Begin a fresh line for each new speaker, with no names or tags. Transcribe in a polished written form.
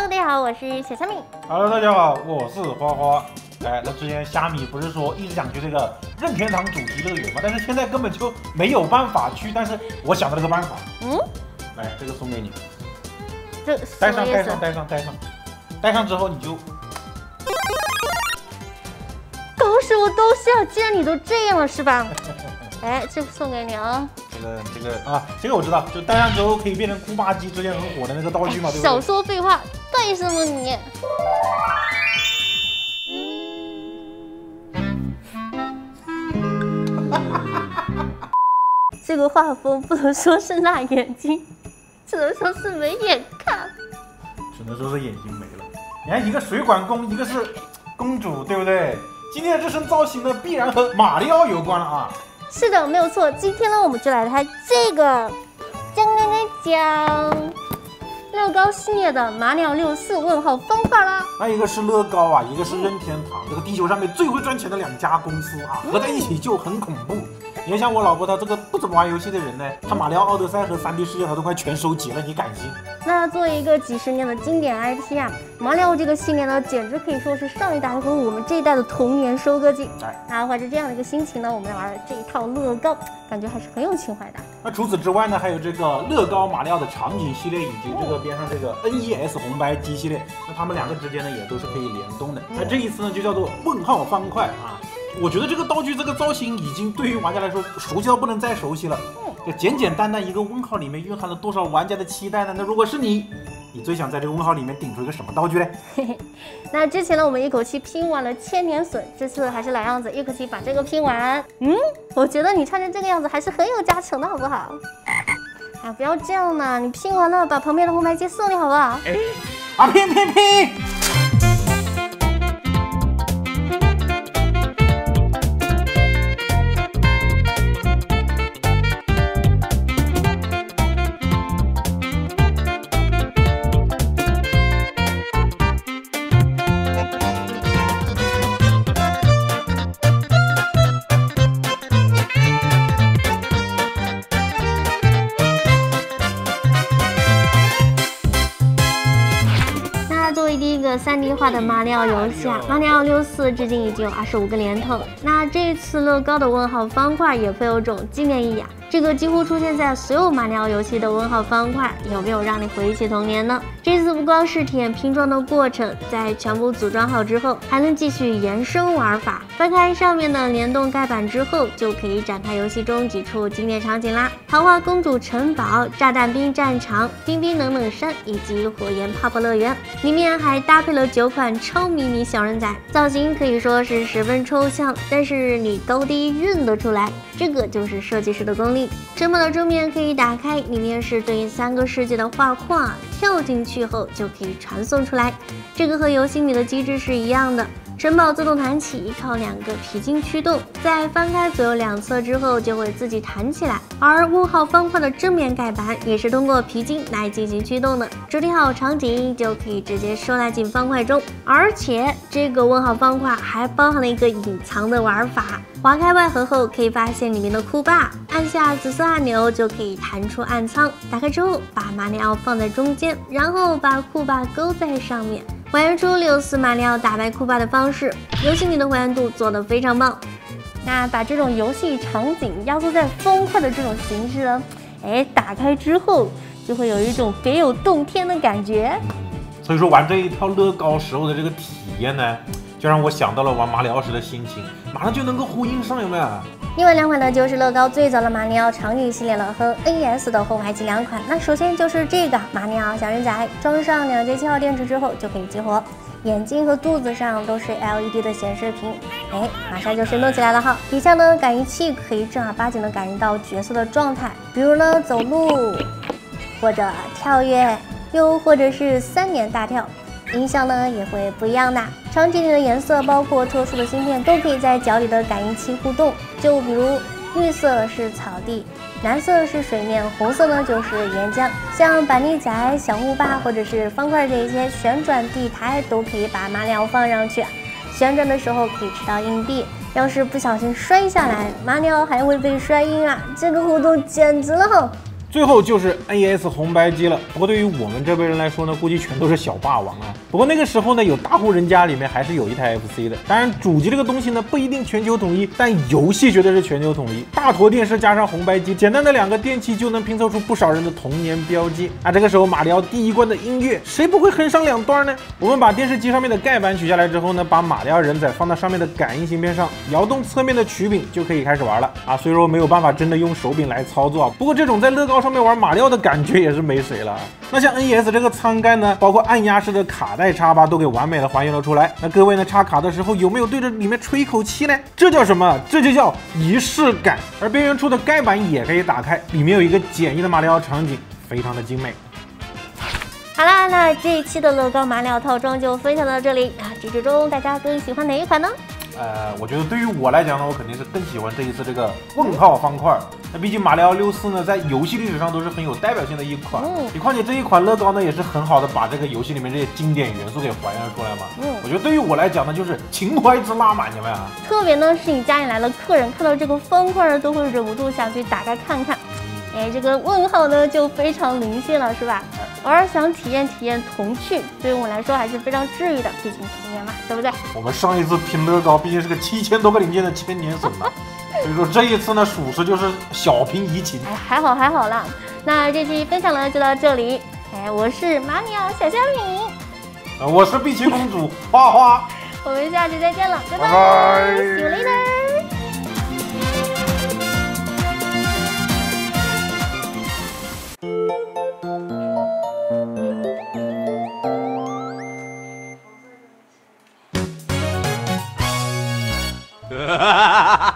Hello， 大家好，我是小虾米。
Hello， 大家好，我是花花。哎，那之前虾米不是说一直想去这个任天堂主题乐园吗？但是现在根本就没有办法去。但是我想到了个办法。来，这个送给你。
这
戴上之后你就。
搞什么东西啊！既然你都这样了，是吧？哎，这个送给你啊。这个我知道，就戴上之后可以变成酷巴机之前很火的那个道具嘛，对不对？ 少说废话，干什么你？这个画风不能说是辣眼睛，只能说是没眼看。
只能说是眼睛没了。你看，一个水管工，一个是公主，对不对？今天的这身造型呢，必然和马里奥有关了啊！
是的，没有错。今天呢，我们就来拍这个，讲乐高系列的马里奥64问号方块啦。
那一个是乐高啊，一个是任天堂，这个地球上面最会赚钱的两家公司啊，合在一起就很恐怖。你看，像我老婆她这个不怎么玩游戏的人呢，她马里奥奥德赛和3D 世界她都快全收集了，你敢信？
那作为一个几十年的经典 IP 啊，马里奥这个系列呢，简直可以说是上一代和我们这一代的童年收割机。那怀着这样的一个心情呢，我们来玩这一套乐高，感觉还是很有情怀的。
那除此之外呢，还有这个乐高马里奥的场景系列，以及这个边上这个 NES 红白机系列，那它们两个之间呢也都是可以联动的。那这一次呢就叫做问号方块啊。我觉得这个道具这个造型已经对于玩家来说熟悉到不能再熟悉了。这简简单单一个问号里面蕴含了多少玩家的期待呢？那如果是你最想在这个问号里面顶出一个什么道具嘞？
那之前呢我们一口气拼完了千年隼，这次还是老样子，一口气把这个拼完。我觉得你穿成这个样子还是很有加成的，好不好？不要这样呢，你拼完了把旁边的红白机送你好不好？
拼！
第一个3D 化的马里奥游戏啊，马里奥64至今已经有25个年头了。那这次乐高的问号方块也颇有种纪念意义啊。这个几乎出现在所有马里奥游戏的问号方块，有没有让你回忆起童年呢？这次不光是体验拼装的过程，在全部组装好之后，还能继续延伸玩法。翻开上面的联动盖板之后，就可以展开游戏中几处经典场景啦：桃花公主城堡、炸弹兵战场、冰冰冷冷山以及火焰泡泡乐园。里面还搭配了9款超迷你小人仔，造型可以说是十分抽象，但是你高低认得出来，这个就是设计师的功力。城堡的正面可以打开，里面是对应3个世界的画框，跳进去后就可以传送出来。这个和游戏里的机制是一样的，城堡自动弹起，靠2个皮筋驱动，在翻开左右两侧之后就会自己弹起来。而问号方块的正面盖板也是通过皮筋来进行驱动的，主题好场景就可以直接收纳进方块中。而且这个问号方块还包含了一个隐藏的玩法，划开外盒后可以发现里面的酷霸，按下紫色按钮就可以弹出暗仓，打开之后把马里奥放在中间，然后把酷霸勾在上面，还原出64马里奥打败酷霸的方式。游戏里的还原度做得非常棒。那把这种游戏场景压缩在方块的这种形式呢，打开之后就会有一种别有洞天的感觉。
所以说玩这一套乐高时候的这个体验呢，就让我想到了玩马里奥时的心情，马上就能够呼应上，有没有？
另外2款呢，就是乐高最早的马里奥场景系列了，和 NES 的红白机2款。那首先就是这个马里奥小人仔，装上2节7号电池之后就可以激活，眼睛和肚子上都是 LED 的显示屏，马上就生动起来了哈。底下呢，感应器可以正儿八经的感应到角色的状态，比如呢走路，或者跳跃，又或者是3连大跳。音效呢也会不一样的，场景里的颜色包括特殊的芯片都可以在脚里的感应器互动，就比如绿色是草地，蓝色是水面，红色呢就是岩浆。像板栗仔、小木坝或者是方块这一些旋转地台都可以把马里奥放上去，旋转的时候可以吃到硬币，要是不小心摔下来，马里奥还会被摔晕啊！这个互动简直了哈！
最后就是 NES 红白机了。不过对于我们这辈人来说呢，估计全都是小霸王啊。不过那个时候呢，有大户人家里面还是有一台 FC 的。当然，主机这个东西呢不一定全球统一，但游戏绝对是全球统一。大坨电视加上红白机，简单的2个电器就能拼凑出不少人的童年标记。那这个时候马里奥第1关的音乐，谁不会哼上2段呢？我们把电视机上面的盖板取下来之后呢，把马里奥人仔放到上面的感应芯片上，摇动侧面的曲柄就可以开始玩了啊。虽说没有办法真的用手柄来操作，不过这种在乐高上面玩马里奥的感觉也是没谁了。那像 NES 这个舱盖呢，包括按压式的卡带插拔都给完美的还原了出来。那各位呢，插卡的时候有没有对着里面吹一口气呢？这叫什么？这就叫仪式感。而边缘处的盖板也可以打开，里面有一个简易的马里奥场景，非常的精美。
好啦，那这一期的乐高马里奥套装就分享到这里啊。这之中大家更喜欢哪一款呢？
我觉得对于我来讲呢，我肯定是更喜欢这一次这个问号方块。那毕竟马里奥64呢，在游戏历史上都是很有代表性的一款。你况且这一款乐高呢，也是很好的把这个游戏里面这些经典元素给还原了出来嘛。我觉得对于我来讲呢，就是情怀之拉满，你们啊。特别呢，是你家里来了客人，看到这个方块都会忍不住想去打开看看。这个问号呢就非常灵性了，是吧？偶尔想体验体验童趣，对于我来说还是非常治愈的，毕竟童年嘛，对不对？我们上一次拼乐高毕竟是个7000多个零件的千年隼嘛，所以说这一次呢，属实就是小拼怡情。
还好啦。那这期分享呢就到这里。我是马里奥小虾米，
我是碧琪公主花花，
我们下期再见了，拜拜 ，See you later。
哈哈哈哈哈。